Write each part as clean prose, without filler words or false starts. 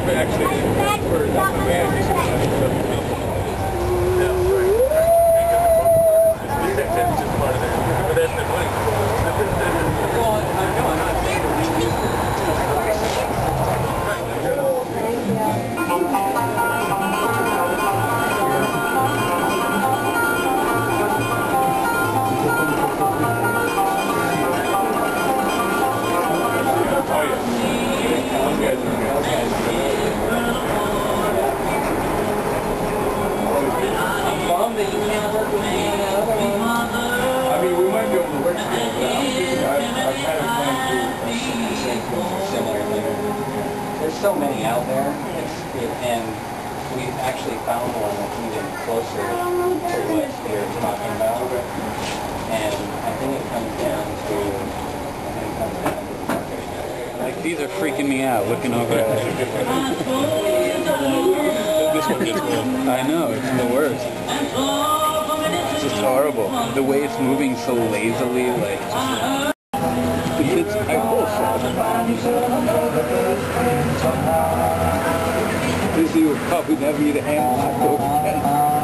actually, for the managers, that's just part of it. But that's the point. Well, I know, I'm not saying there's so many out there, and we've actually found one that's even closer to what you're talking about. And I think it comes down to, like, these are freaking me out looking over at it. this one gets one. I know, it's the worst. It's just horrible. The way it's moving so lazily, like, just... The kids, I this you would probably never need a hand lock over again.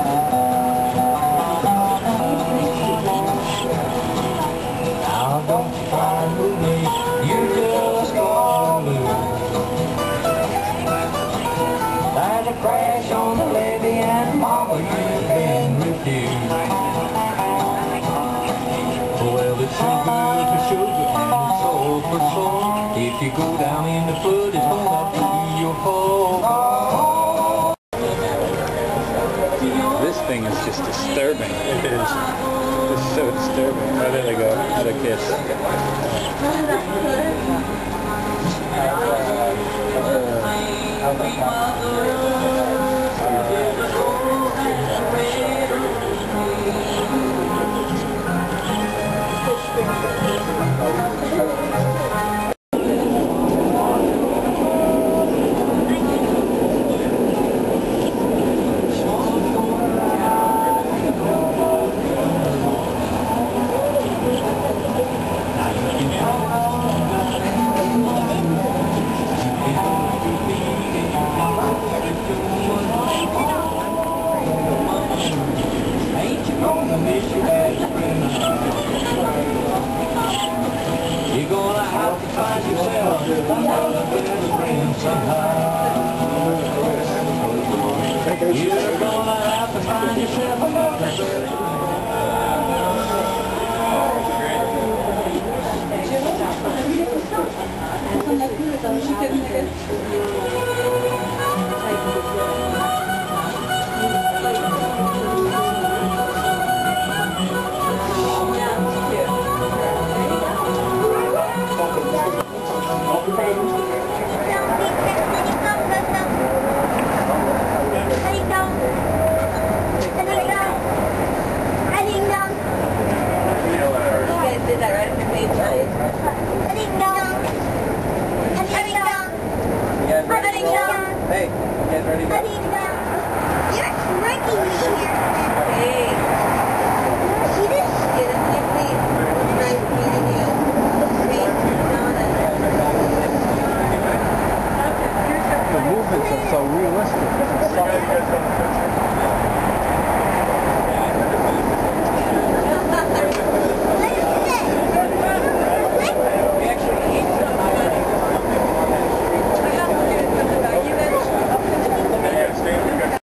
Now don't you try with me, you just gonna lose. There's a crash on the levee and mama, you've been refused. Well, it's sugar for sugar and it's soul for soul. If you go down in the foot, it's gonna do your whole. This thing is just disturbing. It is. It's so disturbing. Oh, there they go. How to kiss. You're gonna have to find yourself another best friend somehow. You're gonna have to find yourself another best friend. Hey, get ready to go. You're tricking me here. Hey. See this? Nice meeting you. The movements are so realistic.